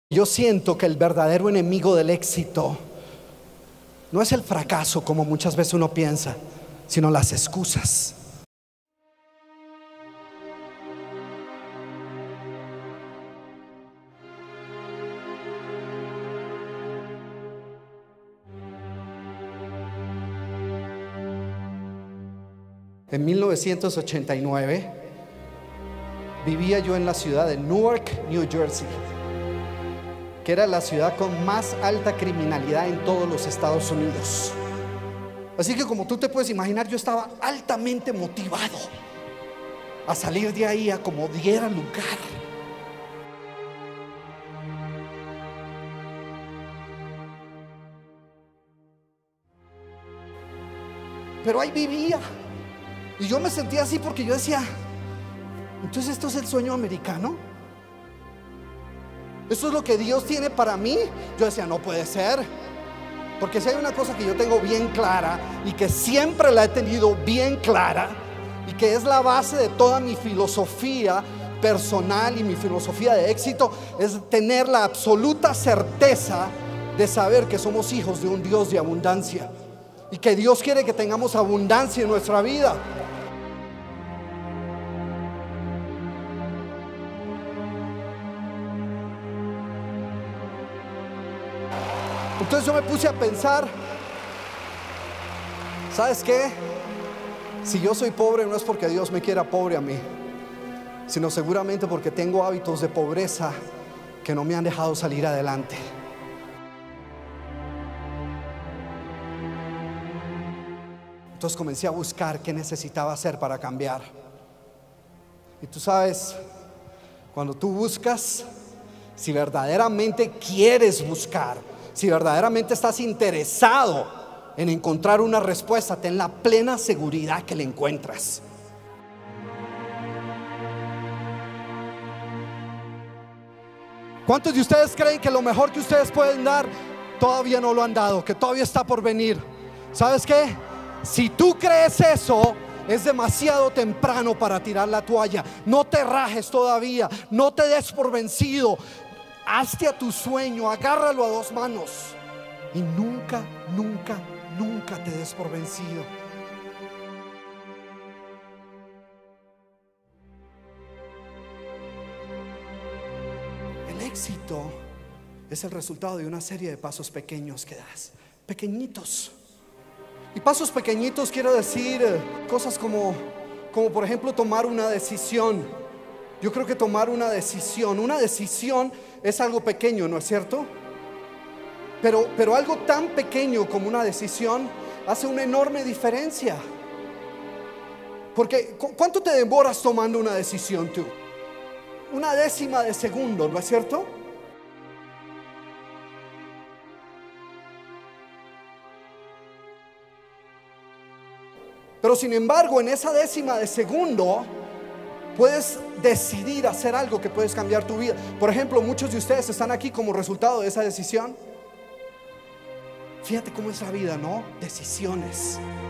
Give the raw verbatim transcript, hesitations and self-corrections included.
Yo siento que el verdadero enemigo del éxito no es el fracaso, como muchas veces uno piensa, sino las excusas. En mil novecientos ochenta y nueve vivía yo en la ciudad de Newark, New Jersey, que era la ciudad con más alta criminalidad en todos los Estados Unidos. Así que, como tú te puedes imaginar, yo estaba altamente motivado a salir de ahí a como diera lugar. Pero ahí vivía y yo me sentía así porque yo decía: entonces esto es el sueño americano, esto es lo que Dios tiene para mí. Yo decía: no puede ser, porque si hay una cosa que yo tengo bien clara y que siempre la he tenido bien clara y que es la base de toda mi filosofía personal y mi filosofía de éxito, es tener la absoluta certeza de saber que somos hijos de un Dios de abundancia y que Dios quiere que tengamos abundancia en nuestra vida. Entonces yo me puse a pensar: ¿sabes qué? Si yo soy pobre, no es porque Dios me quiera pobre a mí, sino seguramente porque tengo hábitos de pobreza que no me han dejado salir adelante. Entonces comencé a buscar qué necesitaba hacer para cambiar. Y tú sabes, cuando tú buscas, si verdaderamente quieres buscar, si verdaderamente estás interesado en encontrar una respuesta, ten la plena seguridad que la encuentras. ¿Cuántos de ustedes creen que lo mejor que ustedes pueden dar todavía no lo han dado, que todavía está por venir? ¿Sabes qué? Si tú crees eso, es demasiado temprano para tirar la toalla. No te rajes todavía, no te des por vencido. Hazte a tu sueño, agárralo a dos manos y nunca, nunca, nunca te des por vencido. El éxito es el resultado de una serie de pasos pequeños que das, pequeñitos. Y pasos pequeñitos quiero decir eh, cosas como, como por ejemplo tomar una decisión. Yo creo que tomar una decisión, una decisión es algo pequeño, ¿no es cierto? Pero, pero algo tan pequeño como una decisión hace una enorme diferencia. Porque ¿cuánto te demoras tomando una decisión tú? Una décima de segundo, ¿no es cierto? Pero sin embargo, en esa décima de segundo puedes decidir hacer algo que puedes cambiar tu vida. Por ejemplo, muchos de ustedes están aquí como resultado de esa decisión. Fíjate cómo es la vida, ¿no? Decisiones.